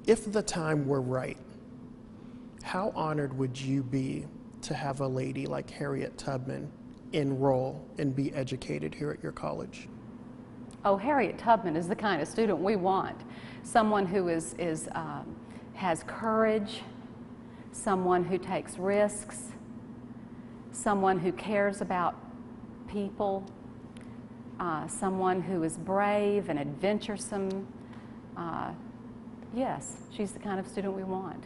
If the time were right, how honored would you be to have a lady like Harriet Tubman enroll and be educated here at your college? Oh, Harriet Tubman is the kind of student we want. Someone who has courage, someone who takes risks, someone who cares about people, someone who is brave and adventuresome. Yes, she's the kind of student we want.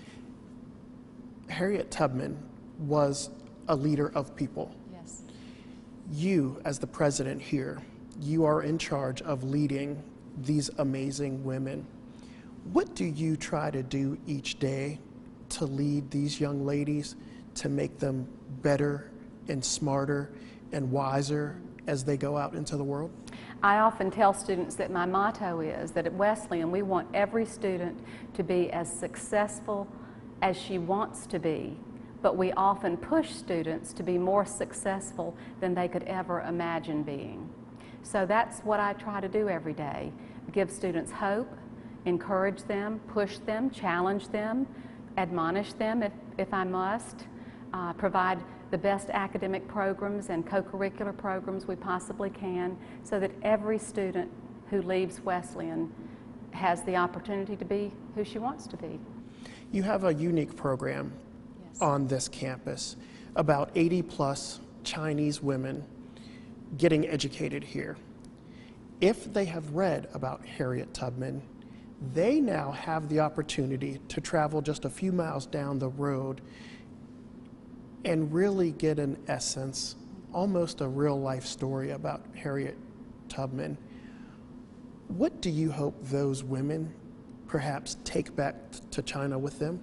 Harriet Tubman was a leader of people. Yes. You, as the president here, you are in charge of leading these amazing women. What do you try to do each day to lead these young ladies, to make them better and smarter and wiser as they go out into the world? I often tell students that my motto is that at Wesleyan we want every student to be as successful as she wants to be, but we often push students to be more successful than they could ever imagine being. So that's what I try to do every day: give students hope, encourage them, push them, challenge them, admonish them if I must, provide the best academic programs and co-curricular programs we possibly can, so that every student who leaves Wesleyan has the opportunity to be who she wants to be. You have a unique program Yes. on this campus, about 80+ Chinese women getting educated here. If they have read about Harriet Tubman, they now have the opportunity to travel just a few miles down the road and really get an essence, almost a real life story about Harriet Tubman. What do you hope those women perhaps take back to China with them?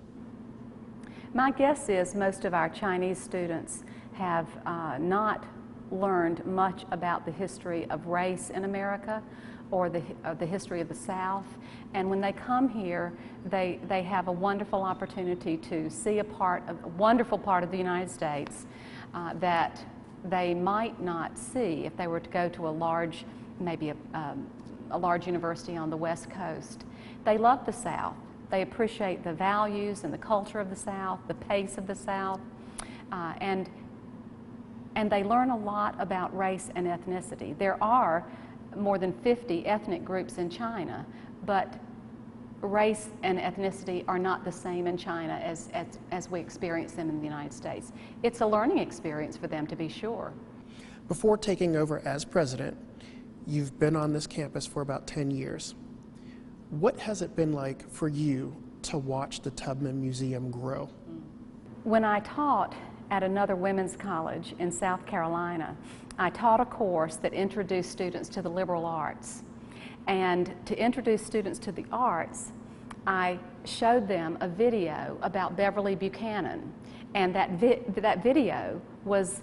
My guess is most of our Chinese students have not learned much about the history of race in America or the history of the South. And when they come here, they have a wonderful opportunity to see a wonderful part of the United States that they might not see if they were to go to maybe a large university on the West Coast. They love the South. They appreciate the values and the culture of the South, the pace of the South, and they learn a lot about race and ethnicity. There are more than 50 ethnic groups in China, but race and ethnicity are not the same in China as we experience them in the United States. It's a learning experience for them, to be sure. Before taking over as president, you've been on this campus for about 10 years. What has it been like for you to watch the Tubman Museum grow? When I taught at another women's college in South Carolina, I taught a course that introduced students to the liberal arts. And to introduce students to the arts, I showed them a video about Beverly Buchanan. And that video was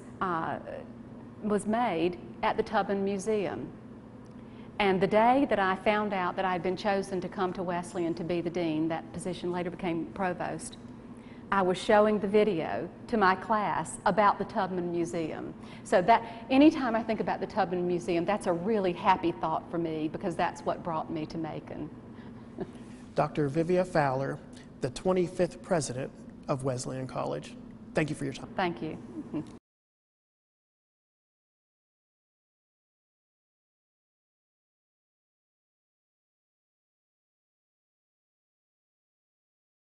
made at the Tubman Museum. And the day that I found out that I had been chosen to come to Wesleyan to be the dean, that position later became provost, I was showing the video to my class about the Tubman Museum. So that anytime I think about the Tubman Museum, that's a really happy thought for me, because that's what brought me to Macon. Dr. Vivia Fowler, the 25th president of Wesleyan College, thank you for your time. Thank you.